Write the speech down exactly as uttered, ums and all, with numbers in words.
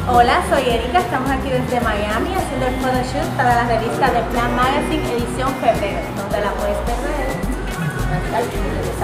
Hola, soy Erika, estamos aquí desde Miami haciendo el photoshoot para la revista de Plan Magazine edición febrero. No te la puedes perder.